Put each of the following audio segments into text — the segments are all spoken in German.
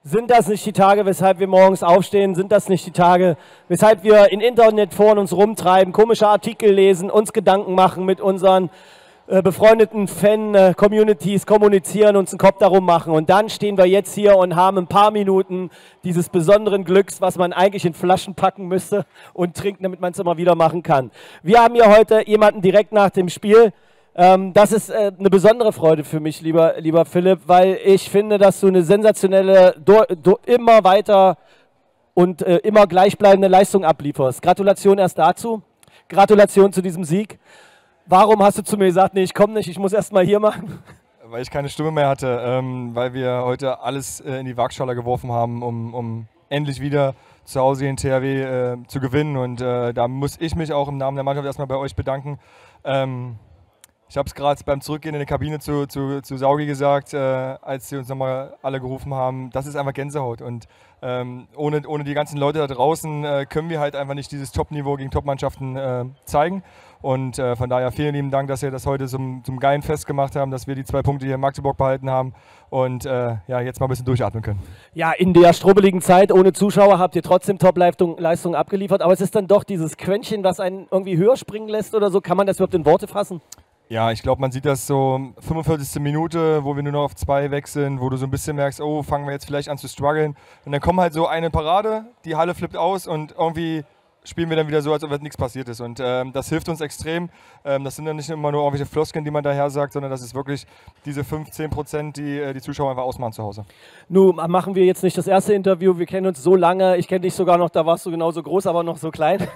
Sind das nicht die Tage, weshalb wir morgens aufstehen? Sind das nicht die Tage, weshalb wir in Internetforen uns rumtreiben, komische Artikel lesen, uns Gedanken machen mit unseren befreundeten Fan-Communities, kommunizieren, uns einen Kopf darum machen und dann stehen wir jetzt hier und haben ein paar Minuten dieses besonderen Glücks, was man eigentlich in Flaschen packen müsste und trinken, damit man es immer wieder machen kann. Wir haben hier heute jemanden direkt nach dem Spiel. Das ist eine besondere Freude für mich, lieber Philipp, weil ich finde, dass du eine sensationelle, immer weiter und immer gleichbleibende Leistung ablieferst. Gratulation erst dazu, Gratulation zu diesem Sieg. Warum hast du zu mir gesagt, nee, ich komme nicht, ich muss erst mal hier machen? Weil ich keine Stimme mehr hatte, weil wir heute alles in die Waagschale geworfen haben, um endlich wieder zu Hause in THW zu gewinnen. Und da muss ich mich auch im Namen der Mannschaft erstmal bei euch bedanken. Ich habe es gerade beim Zurückgehen in die Kabine zu Saugi gesagt, als sie uns nochmal alle gerufen haben, das ist einfach Gänsehaut. Und ohne die ganzen Leute da draußen können wir halt einfach nicht dieses Top-Niveau gegen Top-Mannschaften zeigen. Und von daher vielen lieben Dank, dass ihr das heute zum geilen Fest gemacht haben, dass wir die 2 Punkte hier in Magdeburg behalten haben und ja, jetzt mal ein bisschen durchatmen können. Ja, in der strubbeligen Zeit ohne Zuschauer habt ihr trotzdem Top-Leistung abgeliefert, aber es ist dann doch dieses Quäntchen, was einen irgendwie höher springen lässt oder so. Kann man das überhaupt in Worte fassen? Ja, ich glaube, man sieht das so 45. Minute, wo wir nur noch auf 2 weg sind, wo du so ein bisschen merkst, oh, fangen wir jetzt vielleicht an zu strugglen. Und dann kommt halt so eine Parade, die Halle flippt aus und irgendwie spielen wir dann wieder so, als ob nichts passiert ist. Und das hilft uns extrem. Das sind dann nicht immer nur irgendwelche Floskeln, die man daher sagt, sondern das ist wirklich diese 15%, die die Zuschauer einfach ausmachen zu Hause. Nun machen wir jetzt nicht das erste Interview. Wir kennen uns so lange. Ich kenne dich sogar noch, da warst du genauso groß, aber noch so klein.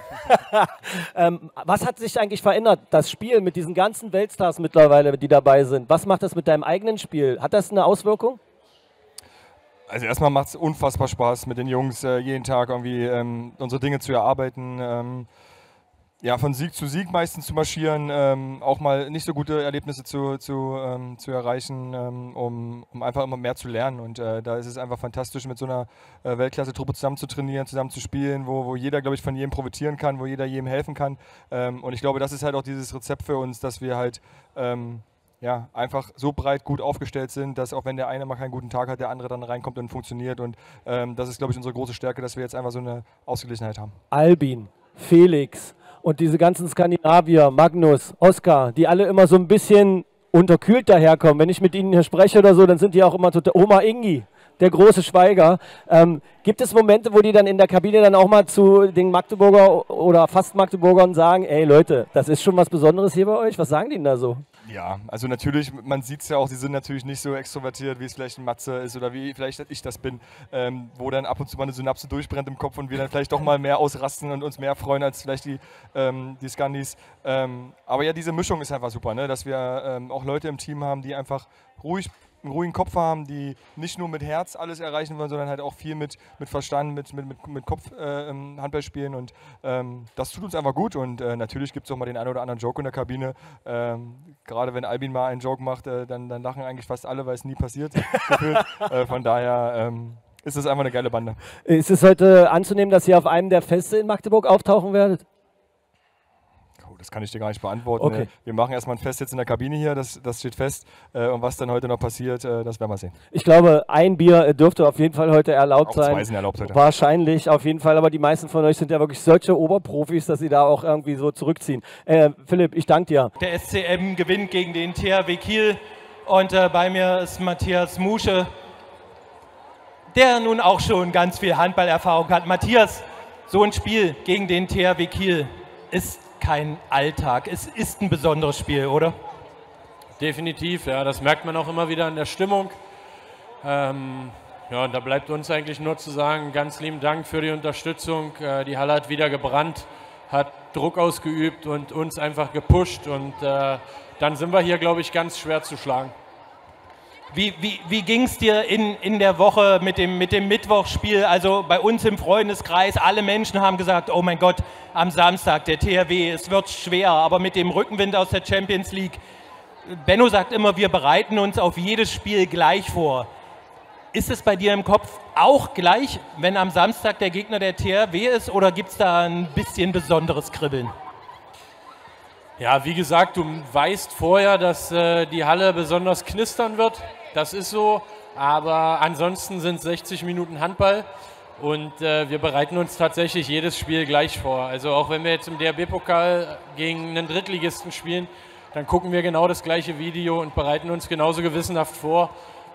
Was hat sich eigentlich verändert? Das Spiel mit diesen ganzen Weltstars mittlerweile, die dabei sind. Was macht das mit deinem eigenen Spiel? Hat das eine Auswirkung? Also erstmal macht es unfassbar Spaß, mit den Jungs jeden Tag irgendwie unsere Dinge zu erarbeiten, ja, von Sieg zu Sieg meistens zu marschieren, auch mal nicht so gute Erlebnisse zu erreichen, um einfach immer mehr zu lernen. Und da ist es einfach fantastisch, mit so einer Weltklasse-Truppe zusammen zu trainieren, zusammen zu spielen, wo jeder, glaube ich, von jedem profitieren kann, wo jeder jedem helfen kann. Und ich glaube, das ist halt auch dieses Rezept für uns, dass wir halt ja, einfach so breit gut aufgestellt sind, dass auch wenn der eine mal keinen guten Tag hat, der andere dann reinkommt und funktioniert. Und das ist, glaube ich, unsere große Stärke, dass wir jetzt einfach so eine Ausgeglichenheit haben. Albin, Felix und diese ganzen Skandinavier, Magnus, Oskar, die alle immer so ein bisschen unterkühlt daherkommen. Wenn ich mit ihnen hier spreche oder so, dann sind die auch immer total... Oma Ingi, der große Schweiger. Gibt es Momente, wo die dann in der Kabine dann auch mal zu den Magdeburger oder fast Magdeburgern sagen, ey Leute, das ist schon was Besonderes hier bei euch? Was sagen die denn da so? Ja, also natürlich, man sieht es ja auch, sie sind natürlich nicht so extrovertiert, wie es vielleicht ein Matze ist oder wie vielleicht ich das bin, wo dann ab und zu mal eine Synapse durchbrennt im Kopf und wir dann vielleicht doch mal mehr ausrasten und uns mehr freuen als vielleicht die Skandis. Aber ja, diese Mischung ist einfach super, ne? Dass wir auch Leute im Team haben, die einfach einen ruhigen Kopf haben, die nicht nur mit Herz alles erreichen wollen, sondern halt auch viel mit Verstand, mit Kopf Handball spielen und das tut uns einfach gut und natürlich gibt es auch mal den einen oder anderen Joke in der Kabine. Gerade wenn Albin mal einen Joke macht, dann lachen eigentlich fast alle, weil es nie passiert. Von daher ist es einfach eine geile Bande. Ist es heute anzunehmen, dass ihr auf einem der Feste in Magdeburg auftauchen werdet? Das kann ich dir gar nicht beantworten. Okay. Wir machen erstmal ein Fest jetzt in der Kabine hier, das steht fest. Und was dann heute noch passiert, das werden wir sehen. Ich glaube, ein Bier dürfte auf jeden Fall heute erlaubt sein. Auch 2 sind erlaubt heute. Wahrscheinlich, auf jeden Fall. Aber die meisten von euch sind ja wirklich solche Oberprofis, dass sie da auch irgendwie so zurückziehen. Philipp, ich danke dir. Der SCM gewinnt gegen den THW Kiel. Und bei mir ist Matthias Musche, der nun auch schon ganz viel Handballerfahrung hat. Matthias, so ein Spiel gegen den THW Kiel ist kein Alltag. Es ist ein besonderes Spiel, oder? Definitiv, ja. Das merkt man auch immer wieder in der Stimmung. Ja, und da bleibt uns eigentlich nur zu sagen, ganz lieben Dank für die Unterstützung. Die Halle hat wieder gebrannt, hat Druck ausgeübt und uns einfach gepusht. Und dann sind wir hier, glaube ich, ganz schwer zu schlagen. Wie ging es dir in der Woche mit dem Mittwochsspiel? Also bei uns im Freundeskreis, alle Menschen haben gesagt, oh mein Gott, am Samstag der THW, es wird schwer, aber mit dem Rückenwind aus der Champions League. Benno sagt immer, wir bereiten uns auf jedes Spiel gleich vor. Ist es bei dir im Kopf auch gleich, wenn am Samstag der Gegner der THW ist, oder gibt es da ein bisschen besonderes Kribbeln? Ja, wie gesagt, du weißt vorher, dass die Halle besonders knistern wird. Das ist so. Aber ansonsten sind 60 Minuten Handball und wir bereiten uns tatsächlich jedes Spiel gleich vor. Also auch wenn wir jetzt im DRB-Pokal gegen einen Drittligisten spielen, dann gucken wir genau das gleiche Video und bereiten uns genauso gewissenhaft vor.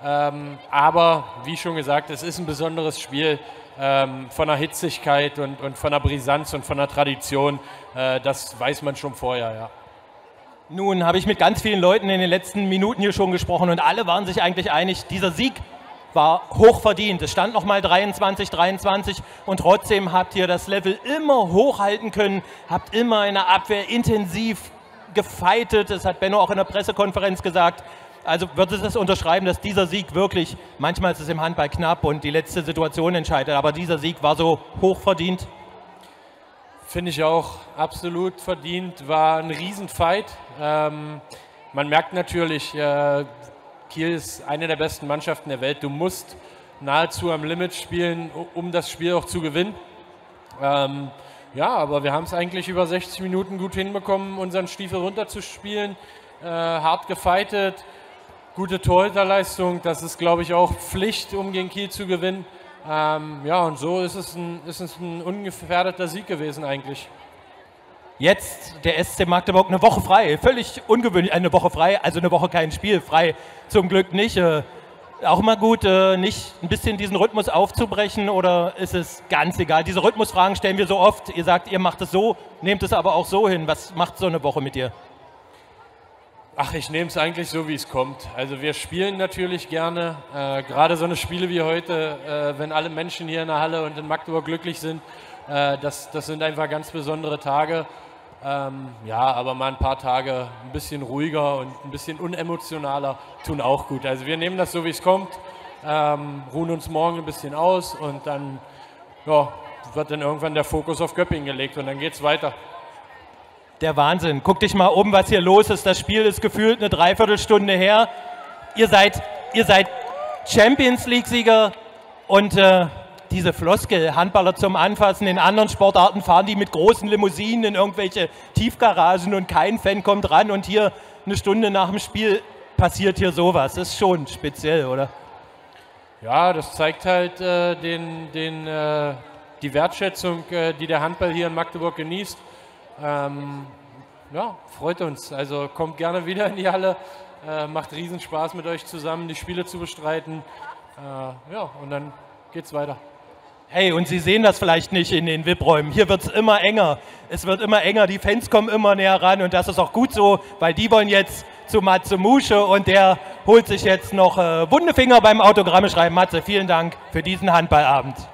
Aber wie schon gesagt, es ist ein besonderes Spiel von der Hitzigkeit und von der Brisanz und von der Tradition. Das weiß man schon vorher, ja. Nun habe ich mit ganz vielen Leuten in den letzten Minuten hier schon gesprochen und alle waren sich eigentlich einig, dieser Sieg war hochverdient. Es stand nochmal 23-23 und trotzdem habt ihr das Level immer hochhalten können, habt immer in der Abwehr intensiv gefeitet. Das hat Benno auch in der Pressekonferenz gesagt. Also würdest du das unterschreiben, dass dieser Sieg wirklich, manchmal ist es im Handball knapp und die letzte Situation entscheidet, aber dieser Sieg war so hochverdient? Finde ich auch absolut verdient, war ein Riesenfight. Man merkt natürlich, Kiel ist eine der besten Mannschaften der Welt. Du musst nahezu am Limit spielen, um das Spiel auch zu gewinnen. Ja, aber wir haben es eigentlich über 60 Minuten gut hinbekommen, unseren Stiefel runterzuspielen, hart gefightet, gute Torhüterleistung. Das ist, glaube ich, auch Pflicht, um gegen Kiel zu gewinnen. Ja, und so ist es ein ungefährdeter Sieg gewesen eigentlich. Jetzt der SC Magdeburg eine Woche frei, völlig ungewöhnlich, eine Woche frei, also eine Woche kein Spiel, frei zum Glück nicht. Auch mal gut, nicht ein bisschen diesen Rhythmus aufzubrechen oder ist es ganz egal? Diese Rhythmusfragen stellen wir so oft, ihr sagt, ihr macht es so, nehmt es aber auch so hin. Was macht so eine Woche mit dir? Ach, ich nehme es eigentlich so, wie es kommt. Also wir spielen natürlich gerne, gerade so eine Spiele wie heute, wenn alle Menschen hier in der Halle und in Magdeburg glücklich sind, das sind einfach ganz besondere Tage. Ja, aber mal ein paar Tage ein bisschen ruhiger und ein bisschen unemotionaler tun auch gut. Also wir nehmen das so, wie es kommt, ruhen uns morgen ein bisschen aus und dann ja, wird dann irgendwann der Fokus auf Göppingen gelegt und dann geht es weiter. Der Wahnsinn. Guck dich mal um, was hier los ist. Das Spiel ist gefühlt eine Dreiviertelstunde her. Ihr seid Champions League-Sieger und diese Floskel, Handballer zum Anfassen, in anderen Sportarten fahren die mit großen Limousinen in irgendwelche Tiefgaragen und kein Fan kommt ran und hier eine Stunde nach dem Spiel passiert hier sowas. Das ist schon speziell, oder? Ja, das zeigt halt die Wertschätzung, die der Handball hier in Magdeburg genießt. Ja, freut uns. Also kommt gerne wieder in die Halle. Macht riesen Spaß mit euch zusammen, die Spiele zu bestreiten. Ja, und dann geht's weiter. Hey, und Sie sehen das vielleicht nicht in den VIP-Räumen. Hier wird es immer enger. Es wird immer enger, die Fans kommen immer näher ran und das ist auch gut so, weil die wollen jetzt zu Matze Musche und der holt sich jetzt noch wunde Finger beim Autogramme schreiben. Matze, vielen Dank für diesen Handballabend.